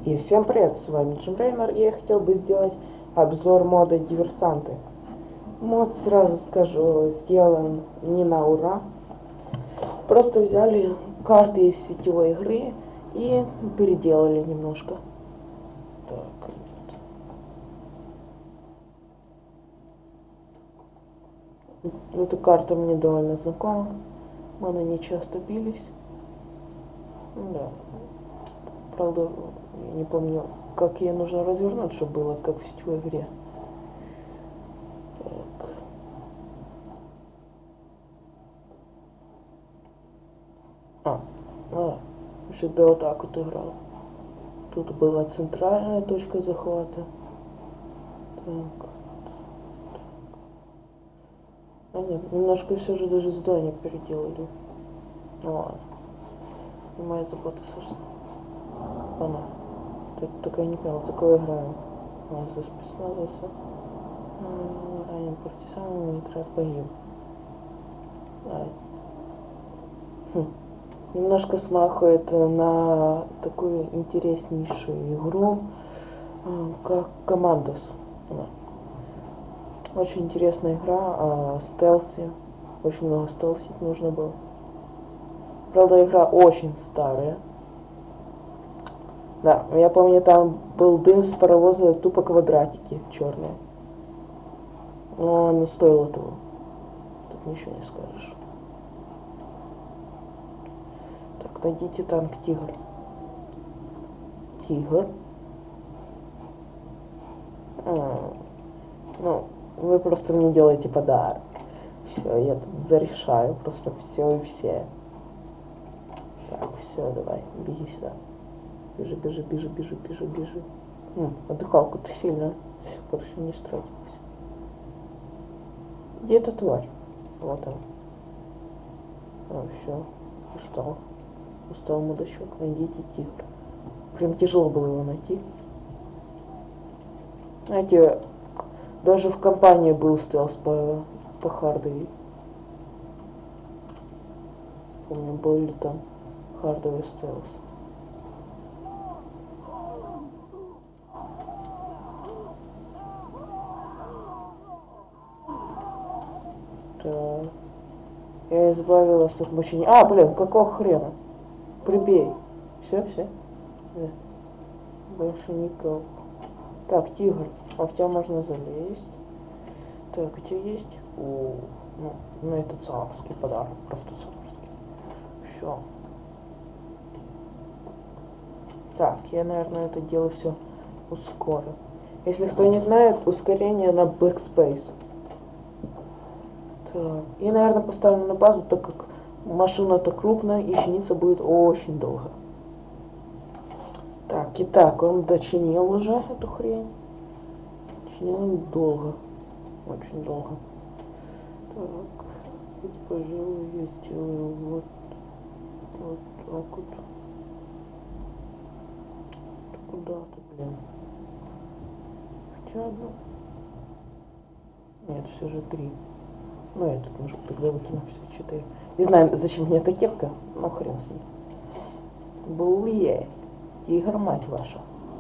И всем привет, с вами Джим Реймер, и я хотел бы сделать обзор мода Диверсанты. Мод, сразу скажу, сделан не на ура. Просто взяли карты из сетевой игры и переделали немножко. Так. Эта карта мне довольно знакома. Мы на ней часто бились. Да. Правда, я не помню, как ее нужно развернуть, чтобы было как в сетевой игре. Так. Всегда вот так вот играл. Тут была центральная точка захвата. Так. А нет, немножко все же даже здание переделали. Ну ладно. Не моя забота, собственно. Она. Только я не понял, за кого играем. За спецназовца. Ранен партизан, нейтрат погиб. Немножко смахивает на такую интереснейшую игру, как Командос. Очень интересная игра, стелси. Очень много стелсить нужно было. Правда, игра очень старая. Да, я помню, там был дым с паровоза, тупо квадратики черные. Но оно стоило того. Тут ничего не скажешь. Так, найдите танк Тигр. Тигр. Ну, вы просто мне делаете подарок. Все, я тут зарешаю просто все и все. Так, все, давай, беги сюда. Бежи, бежи, бежи, бежи, бежи, бежи. Отдыхалку-то сильно. Все, короче, не стратилась. Где эта тварь? Вот она. Все, устал. Устал мудачок. Найдите Тигр. Прям тяжело было его найти. Знаете, даже в компании был стелс по хардовой. Помню, были там хардовый стелс. Так. Я избавилась от мучения. Блин, какого хрена? Прибей. Все. Да. Больше никого. Так, Тигр. В тебя можно залезть. Так, у тебя есть? Это царский подарок. Просто царский. Все. Так, я, наверное, это дело все ускорю. Если кто не знает, ускорение на Black Space. Так. И, наверное, поставлю на базу, так как машина-то крупная и чиниться будет очень долго. Так, итак, он дочинил уже эту хрень. Чинил долго. Очень долго. Так, и, пожалуй, я сделаю вот так вот. Куда-то, блин. Хотя одну. Нет, все же 3. Этот может тогда выкину все 4. Не знаю, зачем мне эта кепка, но хрен с ней. Буле. Тигр, мать ваша.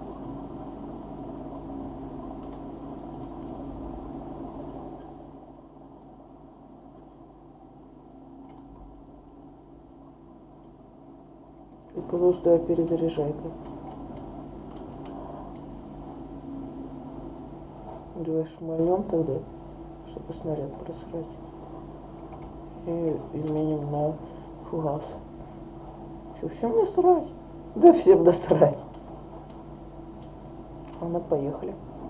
Потому что я перезаряжайка. Давай шмальнем тогда, чтобы снаряд просрать. И изменим на фугас. Что, всем насрать? Да всем насрать. Ладно, поехали.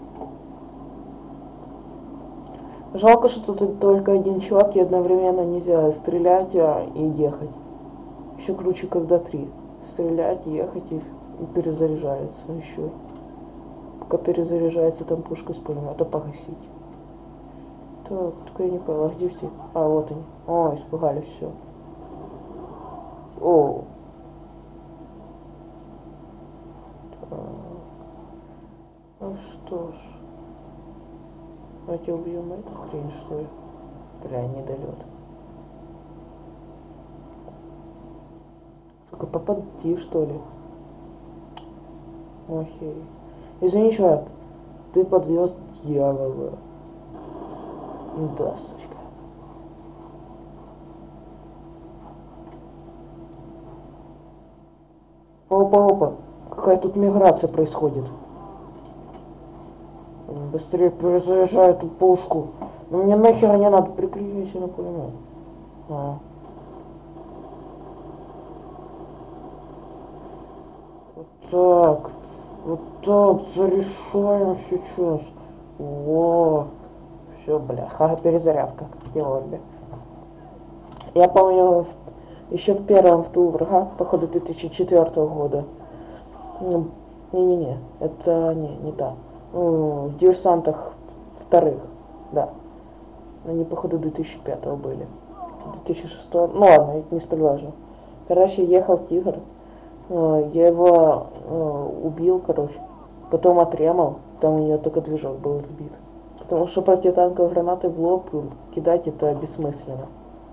Жалко, что тут только один чувак, и одновременно нельзя стрелять и ехать. Еще круче, когда 3. Стрелять, ехать и перезаряжается еще. Пока перезаряжается, там пушка с пулемета погасить. Так, только я не поняла, где все? Вот они. Испугались, все. Так. Ну что ж. Давайте убьем эту хрень, что ли? Бля, недолет. Сука, попади, что ли? Окей. Извини, чувак, ты подвез дьявола. Да, сучка. Опа. Какая тут миграция происходит. Быстрее перезаряжай эту пушку. Ну мне нахер не надо, прикрывайся на пулемет. Вот так, зарешаем сейчас. Во. Все, бляха, перезарядка, как делали. Я помню, еще в первом в ту врага, походу 2004 года. Не-не-не, это не та. В диверсантах вторых, да. Они, походу, 2005 были. 2006. Ну ладно, это не столь важно. Короче, ехал тигр. Я его убил, короче. Потом отремал. Там у нее только движок был сбит. Потому что противотанковые гранаты в лоб кидать это бессмысленно.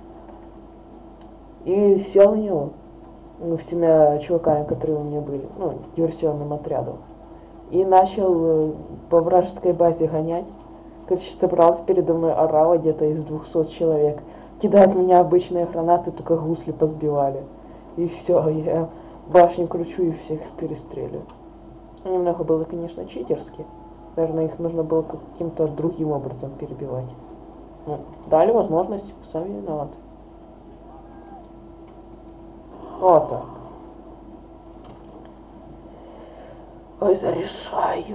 И сел на него. С теми чуваками, которые у меня были. Ну, диверсионным отрядом. И начал по вражеской базе гонять. Короче, собрался передо мной орава где-то из 200 человек. Кидают в меня обычные гранаты, только гусли позбивали. И все, я башню кручу и всех перестреливаю. Немного было, конечно, читерски. Наверное, их нужно было каким-то другим образом перебивать. Ну, дали возможность, сами виноваты. Вот так. Ой, зарешаю.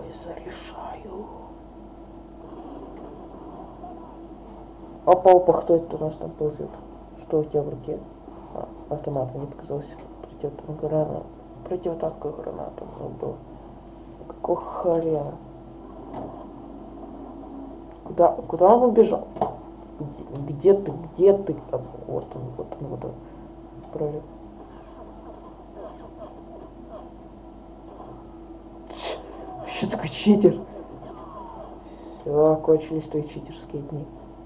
Опа, кто это у нас там ползет? Что у тебя в руке? Автомат, мне показался. Противотанковая граната был. Какого хрена? Куда он убежал? Где ты? Вот он. Пролет. Что такой читер? Все, кончились твои читерские дни.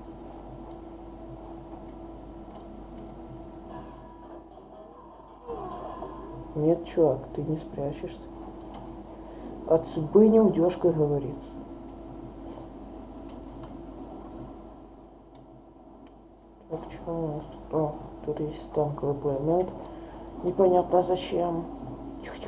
Нет, чувак, ты не спрячешься. От судьбы не уйдешь, как говорится. Так, что у нас тут? Тут есть танковый пулемет. Непонятно зачем. Тихо.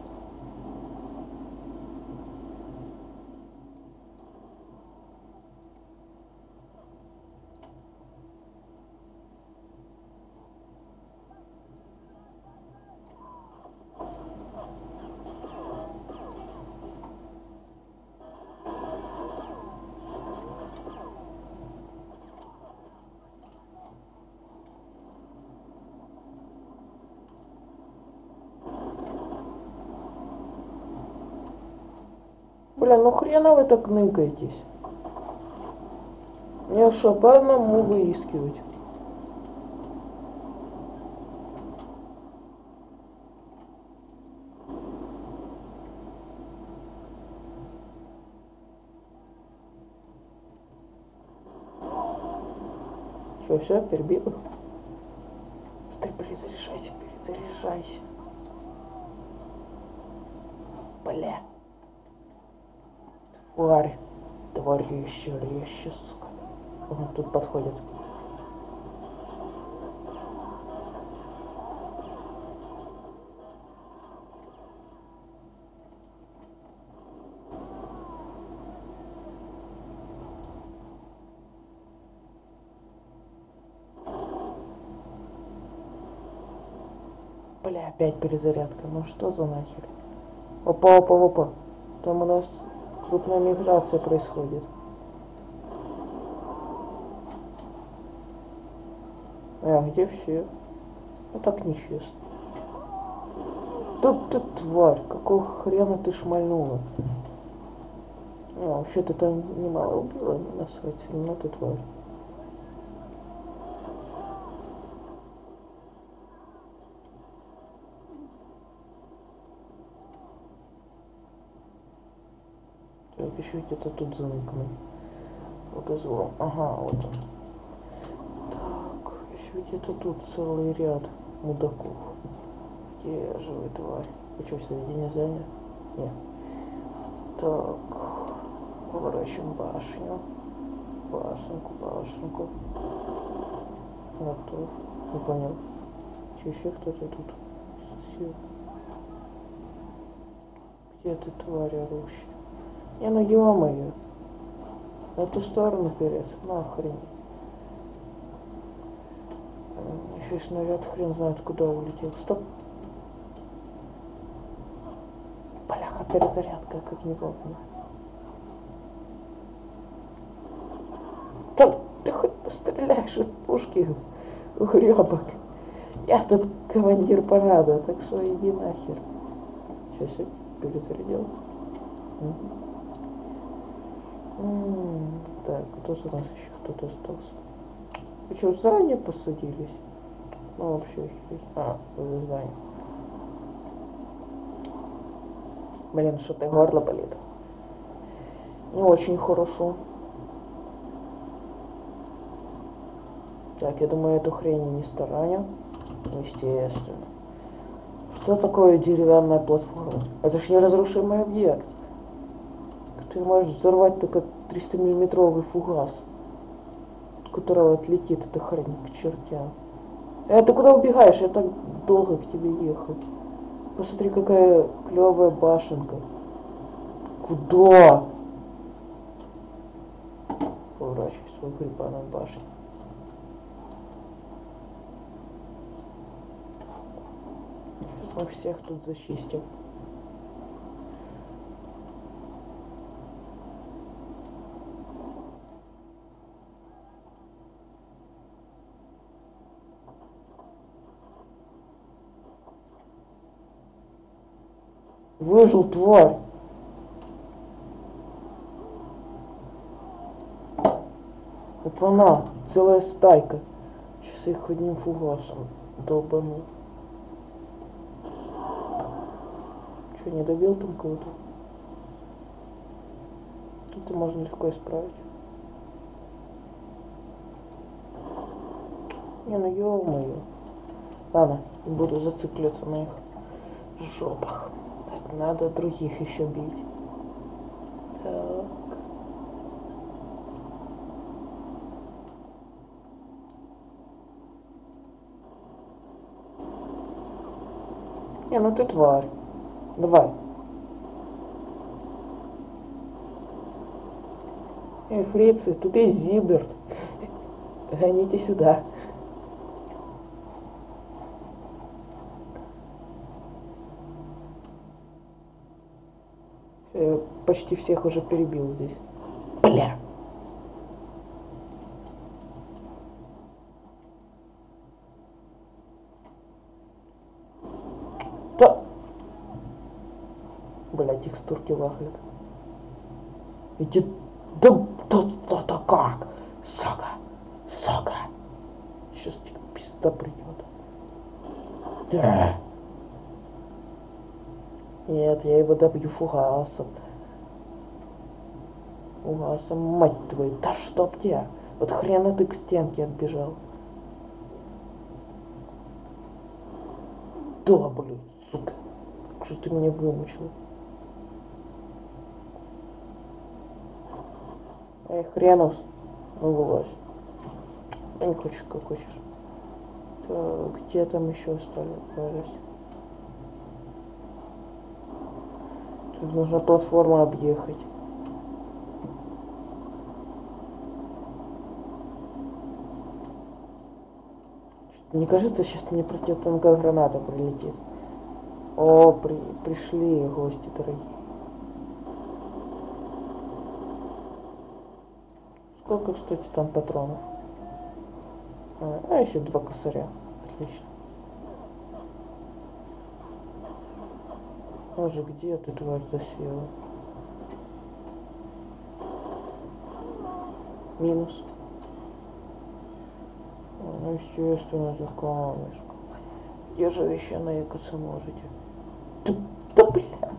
Бля, ну хрена вы так ныкаетесь? Мне что, по одному выискивать? Все, перебил их. Быстрее, перезаряжайся. Бля. Тварь резче, сука. Он тут подходит. Бля, опять перезарядка. Ну что за нахер? Опа. Там у нас крупная миграция происходит. Где все? Ну так нечестно. Тут ты тварь, какого хрена ты шмальнула? Вообще-то там немало убила, не насрать, но ты тварь. Так, еще где-то тут заныканный. Лукозвон. Ага, вот он. Так, еще где-то тут целый ряд мудаков. Где живая тварь? Вы что, в середине здания? Нет. Так, поворачиваем башню. Башенку. Готов. Не понял. Че, еще кто-то тут сел? Где ты, тварь орущая? Не, ну ё-моё. На ту сторону перец. Нахрен. Еще и снаряд хрен знает куда улетел. Стоп. Бляха, перезарядка, как не помню. Там ты хоть стреляешь из пушки, угребок. Я тут командир парада, так что иди нахер. Сейчас я перезарядил. Так, тут у нас еще кто-то остался. Вы что, в здание посадились? Ну, вообще охереть. В здание. Блин, что-то горло болит. Не очень хорошо. Так, я думаю, эту хрень не стараню. Естественно. Что такое деревянная платформа? Это ж неразрушимый объект. Ты можешь взорвать только 300-миллиметровый фугас, от которого отлетит эта хрень к чертям. Ты куда убегаешь? Я так долго к тебе ехал. Посмотри, какая клевая башенка. Куда? Поворачивай свою грибаную башню. Сейчас мы всех тут зачистим. Выжил, тварь. Опана, целая стайка. Сейчас их одним фугасом долбану. Че, не добил там кого-то? Это можно легко исправить. Не, ну ё-моё. Ладно, не буду зацикливаться на их жопах. Так, надо других еще бить. Так. Не, ну ты тварь. Давай. Фрицы, тут есть Зиберт. Гоните сюда. Я почти всех уже перебил здесь. Бля. Да. Бля, текстурки лагают. Иди. Да как? Сага. Сейчас тебе пизда придет. Да. Нет, я его добью фугасом. Фугасом, мать твою, да чтоб тебя. Вот хрена ты к стенке отбежал. Да, блин, сука. Как же ты меня вымучил. Эй, хренус. Ну, вылазь. Да не хочешь, как хочешь. Так, где там еще остались? Тут нужно платформу объехать. Мне кажется, сейчас мне противотанковая граната прилетит. О, пришли гости дорогие. Сколько, кстати, там патронов? Еще 2 косаря. Отлично. Боже, где ты, тварь, засела? Минус. Ну, естественно, за камешком. Где же вы еще наикаться можете? Да бля.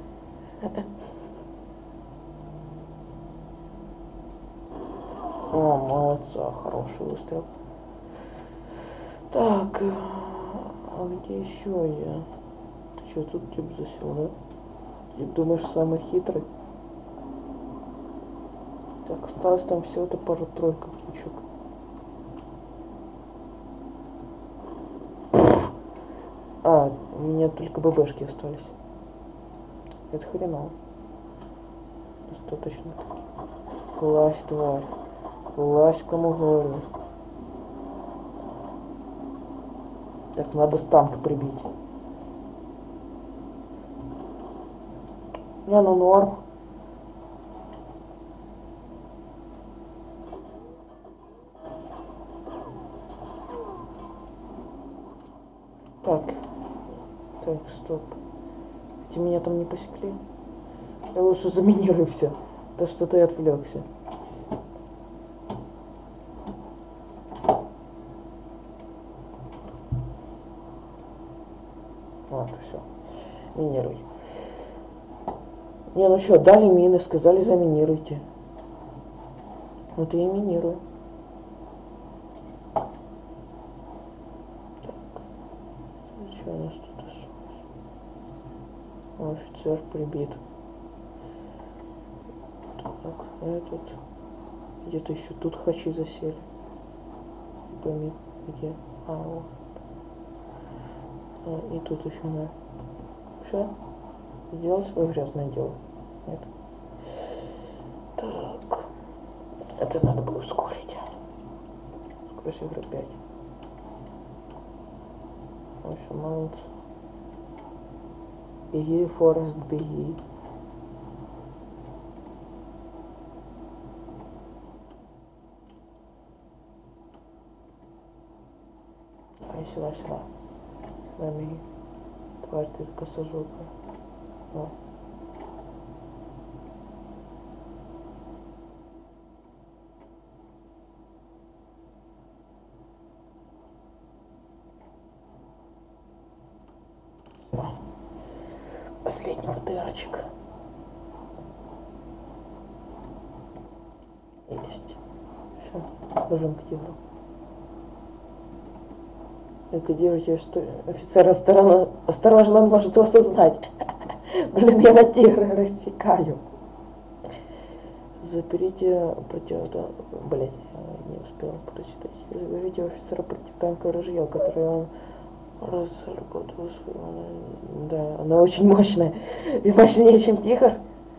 О, молодца, хороший выстрел. Так, а где еще я? Ты что, тут тип засел, да? Ты думаешь, самый хитрый? Так, осталось там всего это пару-тройка ключик. А, у меня только ББшки остались. Это хреново. Достаточно таки. Влазь, тварь. Влазь, кому говорю. Так, надо с танка прибить. Не, ну норм. Так. Так, стоп. Эти меня там не посекли. Я лучше заминирую все. То что-то я отвлекся. Вот, все. Минируй. Не, ну что, дали мины, сказали заминируйте. Вот я и минирую. Так. Что у нас тут осталось? Офицер прибит. Так, этот. Где-то еще тут хачи засели. Пойми, где. А, вот. А, и тут еще на. Все. Сделал свое грязное дело. Нет. Так. Это надо было ускорить. Скорость игры 5. В общем, молодцы. Беги, Форест, беги. Ай, сюда, сюда. Сюда беги. Тварь ты косожопая. О. Все. Последний БТРчик. Есть. Все. Бежим к тигру. Только держите, что офицер осторожно, он может вас узнать. Блин, я на тигра рассекаю. Заберите Блять, я не успел прочитать. Заберите у офицера противотанковое ружье, которое он разработал. Да, оно очень мощное. И мощнее, чем тигр.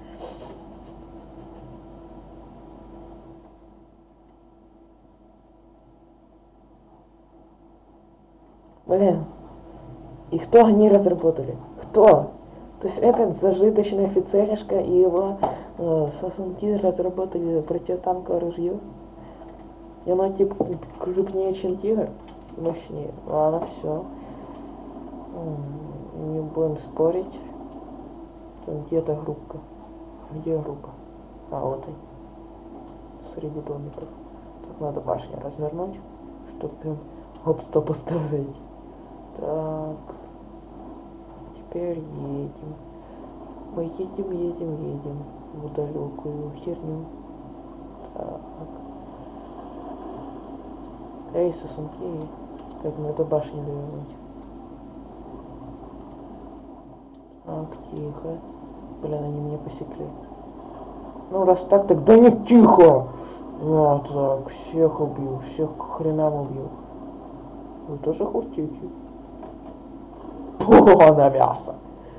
Блин. И кто они разработали? Кто? То есть этот зажиточный офицеришка и его сосунки разработали противотанковое ружье. И оно типа крупнее, чем тигр. Мощнее. Ладно, все. Не будем спорить. Там где-то группка. Где группа? А, вот они. Среди домиков. Так, надо башню развернуть, чтобы прям хоп-стоп поставить. Так. Теперь едем. Мы едем в далекую херню. Так. Эй, сосунки. Так, надо башню довернуть. Так, тихо. Блин, они меня посекли. Ну, раз так, тогда не тихо. Вот так, всех убью, всех к хренам убью. Вы тоже хотите? О, на мясо.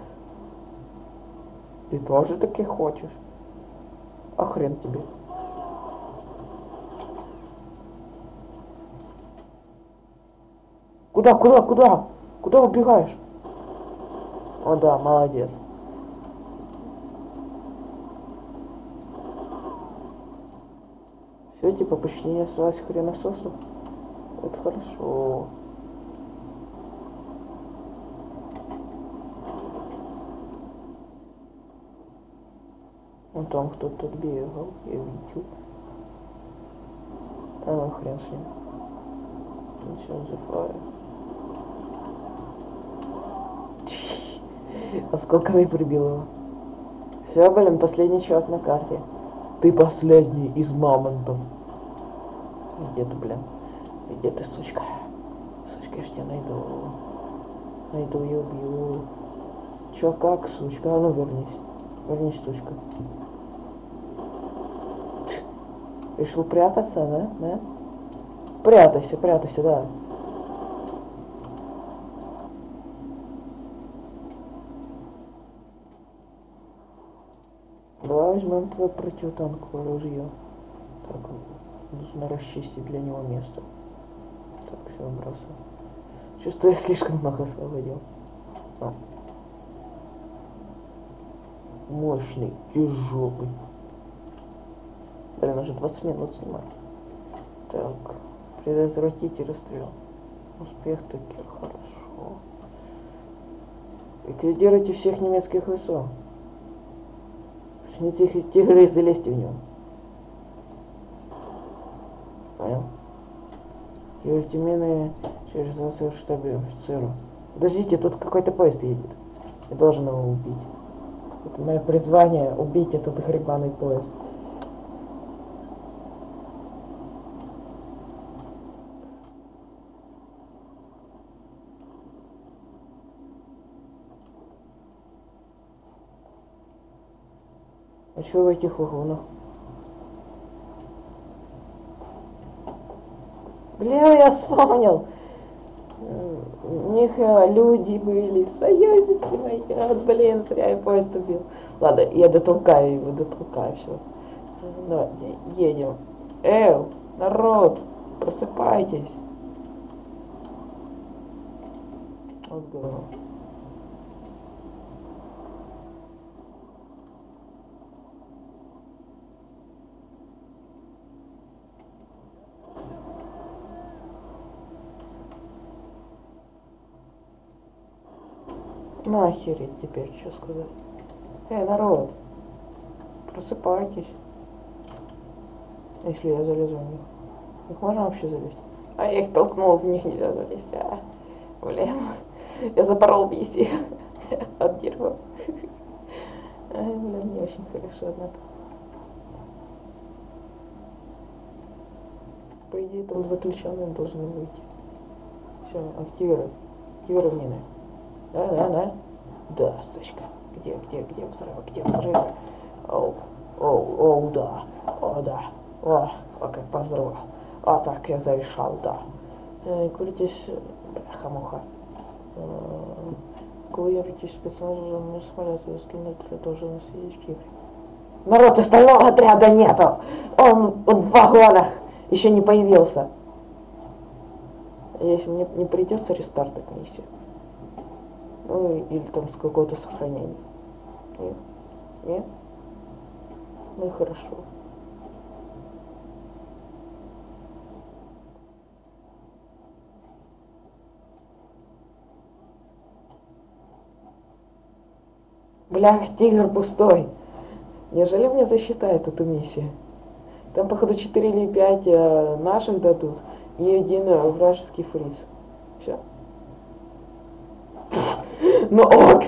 Ты тоже таки хочешь? А хрен тебе. Куда? Куда убегаешь? О да, молодец. Все, типа, почти не осталось хренососов. Это хорошо. Вон там кто-то бегал, я видел. А ну хрен с ним. Все, зафаю. Осколками прибил его. Все, блин, последний человек на карте. Ты последний из мамонтов. Где ты, блин? Где ты, сучка? Сучка, я ж тебя найду. Найду и убью. Чё, как, сучка? А ну вернись. Вернись, сучка. Решил прятаться, да? Да? Прятайся, прятайся, да. Давай возьмем твое противотанковое ружье. Так, нужно расчистить для него место. Так, все, бросаю. Чувствую, я слишком много освободил. А. Мощный, тяжелый. Блин, уже 20 минут снимать. Так, предотвратите расстрел. Успех таки, хорошо. Ликвидируйте всех немецких ВСО. Почните их тигры и залезьте в него. Понял? Юрите мины через нас в штабе офицеру. Подождите, тут какой-то поезд едет. Я должен его убить. Это мое призвание — убить этот гребаный поезд. А чего в этих вагонах? Блин, я вспомнил. У них люди были, союзники мои. Вот, блин, зря я поезд убил. Ладно, я дотолкаю его, дотолкаю, все. Давай, едем. Народ, просыпайтесь. Вот говно. Ну охереть теперь, что сказать. Народ, просыпайтесь. Если я залезу в них. Их можно вообще залезть? А я их толкнул, в них нельзя залезть. Блин, я запорол миссию от дерева. Блин, не очень хорошо, однако. По идее, там заключенные должны выйти. Все, активируй. Активируй мины. Да. Да, сучка. Где взрывы? Где взрывы? Да. Как взорвал. Так, я зарешал, да. Куритесь, бляха-муха. Эвакуируйтесь спецназом, не самолеты, скинуть тоже на съездить. Народ, остального отряда нету. Он в вагонах еще не появился. Если мне не придется рестартать миссию. Ну, или там с какого-то сохранения. Нет? Ну и хорошо. Бля, тигр пустой. Неужели мне засчитают эту миссию? Там, походу, 4 или 5 наших дадут и 1 вражеский фриз. Все. Ну ок.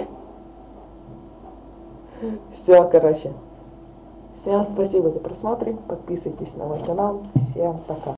Все, короче. Всем спасибо за просмотр. Подписывайтесь на мой канал. Всем пока.